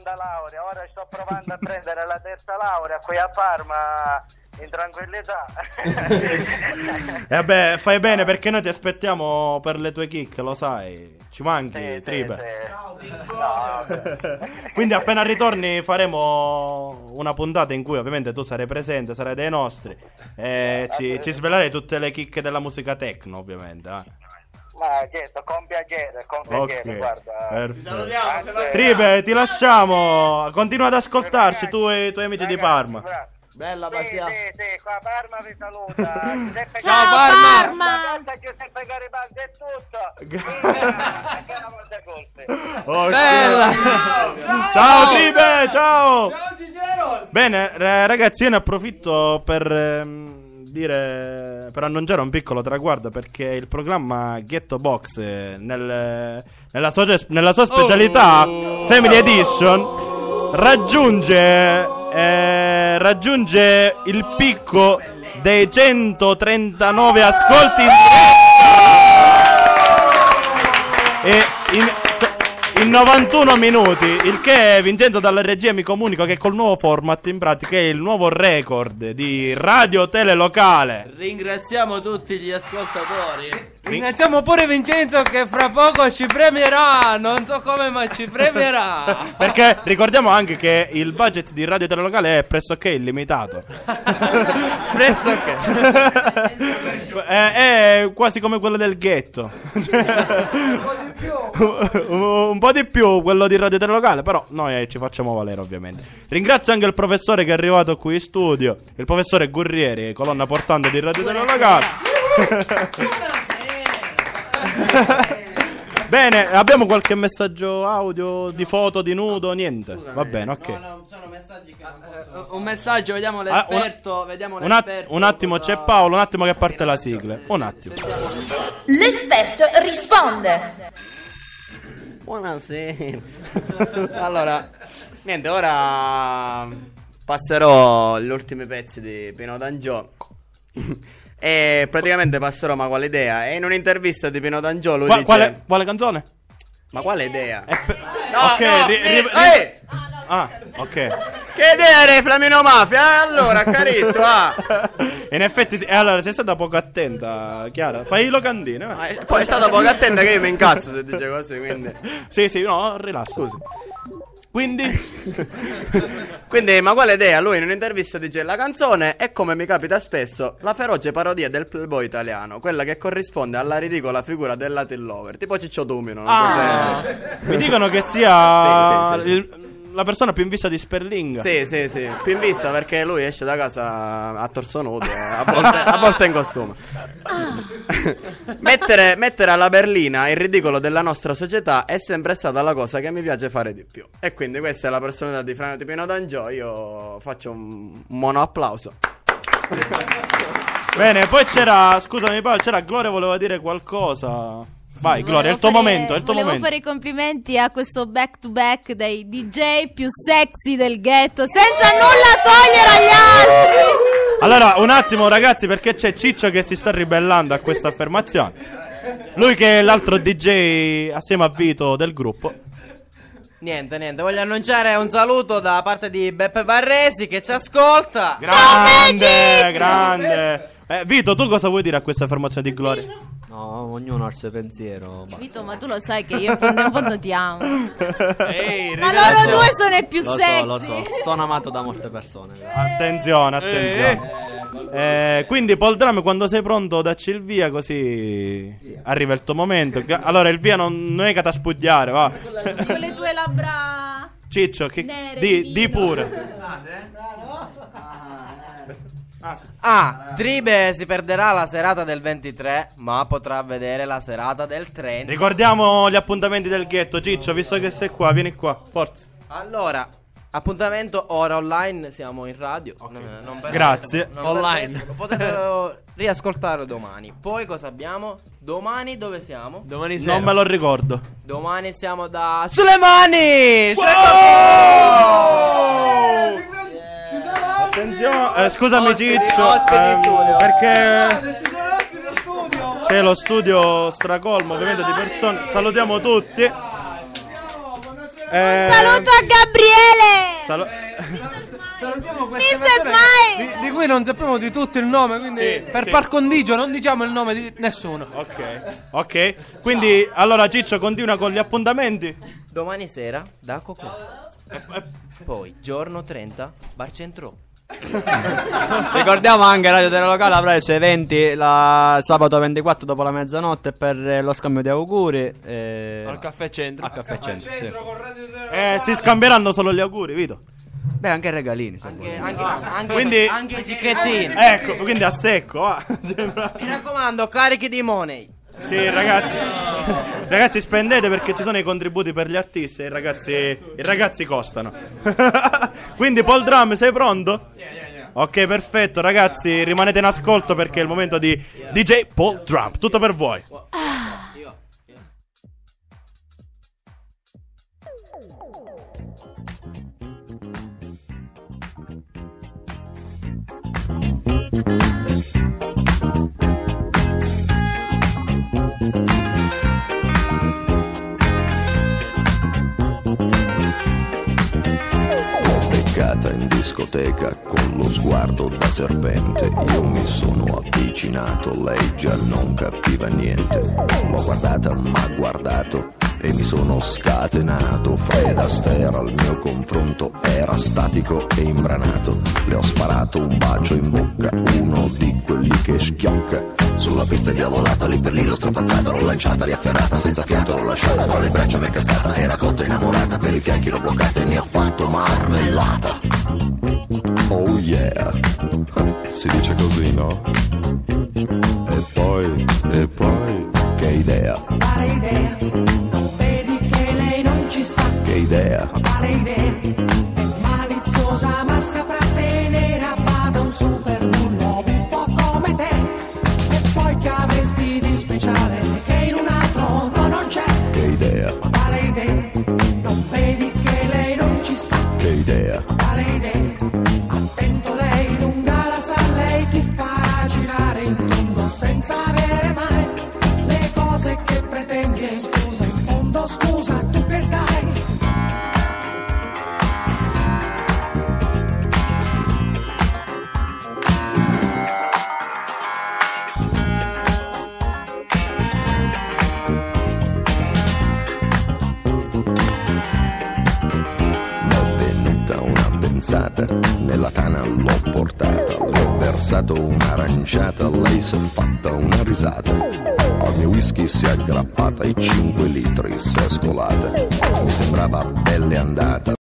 seconda laurea, ora sto provando a prendere la terza laurea qui a Parma in tranquillità. E vabbè, fai bene perché noi ti aspettiamo per le tue kick, lo sai. Ci manchi, Tribe. Quindi appena ritorni faremo una puntata in cui ovviamente tu sarai presente, sarai dei nostri e ci svelerai tutte le kick della musica techno, ovviamente. Ma certo, con piacere, Okay, guarda. Ti salutiamo, Tribe, ti lasciamo. Continua ad ascoltarci, tu e i tuoi amici di Parma. Bella Bastiano. Sì, qua Parma vi saluta. Giuseppe Ciao Parma. Giuseppe Garibaldi è tutto. Bella. Ciao Tribe, ciao. Ciao Gigero. Bene, ragazzi, io ne approfitto per annunciare un piccolo traguardo, perché il programma Ghetto Box nella sua specialità Family Edition raggiunge il picco dei 139 ascolti in diretta in 91 minuti, il che Vincenzo dalla regia mi comunica che col nuovo format in pratica è il nuovo record di Radio Tele Locale. Ringraziamo tutti gli ascoltatori. Ringraziamo pure Vincenzo che fra poco ci premierà. Non so come, ma ci premierà. Perché ricordiamo anche che il budget di Radio Tele Locale è pressoché illimitato. Pressoché. È quasi come quello del ghetto. Un po' di più quello di Radio Tele Locale, però noi ci facciamo valere, ovviamente. Ringrazio anche il professore che è arrivato qui in studio, il professore Gurrieri, colonna portante di Radio Tele Locale. Bene, abbiamo qualche messaggio audio di foto di nudo? Niente. Va bene, ok. No, sono messaggi che non posso... Un messaggio, vediamo l'esperto. Un attimo, c'è Paolo, un attimo che parte la sigla. Un attimo. L'esperto risponde. Buonasera. Allora, niente, ora passerò gli ultimi pezzi di Pino D'Angio. E praticamente passerò ma quale idea. E in un'intervista di Pino D'Angio lui dice quale canzone? Ma quale idea? Ok. Che idea era Flamino Mafia? Allora, carito, In effetti allora sei stata poco attenta, Chiara. Fai i locandine. Poi è stata poco attenta che io mi incazzo se dice così, quindi. Sì, no, rilassa. Scusi. Quindi, ma quale idea? Lui in un'intervista dice: la canzone è, come mi capita spesso, la feroce parodia del playboy italiano, quella che corrisponde alla ridicola figura del Latin lover, tipo Ciccio Domino. Mi dicono che sia la persona più in vista di Sperling. Sì, più in vista perché lui esce da casa a torso nudo, a volte in costume. Mettere alla berlina il ridicolo della nostra società è sempre stata la cosa che mi piace fare di più. E quindi questa è la personalità di Pino D'Angio. Io faccio un mono applauso. Bene, poi scusami Paolo, c'era Gloria, voleva dire qualcosa. Vai Gloria, è il tuo momento, Volevo fare i complimenti a questo back to back dei DJ più sexy del ghetto, senza nulla togliere agli altri. Allora, un attimo ragazzi, perché c'è Ciccio che si sta ribellando a questa affermazione. Lui che è l'altro DJ assieme a Vito del gruppo. Niente, voglio annunciare un saluto da parte di Beppe Barresi che ci ascolta. Grande. Vito, tu cosa vuoi dire a questa affermazione di Gloria? No, ognuno ha il suo pensiero. Vito, ma tu lo sai che io in fondo ti amo. Ehi, ma loro due sono i più sexy. Lo so, sono amato da molte persone. Attenzione. Quindi Paul Drum, quando sei pronto dacci il via, così arriva il tuo momento. Allora il via non è che ti spugliare, va. Con le tue labbra Ciccio, di pure. Tribe si perderà la serata del 23, ma potrà vedere la serata del 30. Ricordiamo gli appuntamenti del ghetto. Ciccio, visto che sei qua, vieni qua, forza. Allora, appuntamento ora online, siamo in radio. Okay. Grazie. Online. Lo potete riascoltare domani. Poi cosa abbiamo? Domani dove siamo? Domani sera. Non me lo ricordo. Domani siamo da Sulemani. Attenzione, scusami Ciccio, perché c'è lo studio stracolmo ovviamente di persone. Salutiamo tutti. Un saluto a Gabriele. Salutiamo queste Mr. persone Smile! di cui non sappiamo di tutto il nome, quindi Sì, per sì. par condigio non diciamo il nome di nessuno. Ok. Quindi, allora Ciccio continua con gli appuntamenti. Domani sera da Cocò. Poi giorno 30 Bar Centro. Ricordiamo anche Radio Tele Locale avrà i suoi eventi sabato 24 dopo la mezzanotte per lo scambio di auguri Al Caffè Centro. Al Caffè Centro, sì. Si scambieranno solo gli auguri, Vito. Beh, anche regalini se vuoi. Quindi- anche i cicchettini. Ecco, quindi a secco, va. Mi raccomando, carichi di money. Sì, ragazzi. Ragazzi, spendete perché ci sono i contributi per gli artisti e i ragazzi costano. Quindi, Paul Drum, sei pronto? Ok, perfetto, ragazzi, rimanete in ascolto perché è il momento di DJ Paul Drum. Tutto per voi. Beccata in discoteca con lo sguardo da serpente, io mi sono avvicinato, lei già non capiva niente. L'ho guardata, m'ha guardato e mi sono scatenato. Fred Astaire al mio confronto era statico e imbranato. Le ho sparato un bacio in bocca, uno di quelli che schiocca. Sulla pista diavolata, lì per lì l'ho strapazzata, l'ho lanciata, riafferrata, senza fiato l'ho lasciata, tra le braccia mi è cascata, era cotta innamorata, per i fianchi l'ho bloccata e ne ho fatto marmellata. Oh yeah, si dice così, no? E poi, che idea, Quale idea? Non vedi che lei non ci sta? che idea, Quale idea? È maliziosa ma saprà tenere a bada un super bullo buffo come te. E poi che avresti di speciale che in un altro no non c'è? che idea, Quale idea? Non vedi che lei non ci sta? che idea, Quale idea? Attento, lei lunga la sa, lei ti farà girare il mondo senza avere mai le cose che pretendi. E scusa, in fondo scusa, tu che dai? m'è venuta una pensata, nella tana l'ho portata, le ho versato un'aranciata, lei si è fatta una risata, al mio whisky si è aggrappata, i 5 litri si è scolata, mi sembrava belle andata,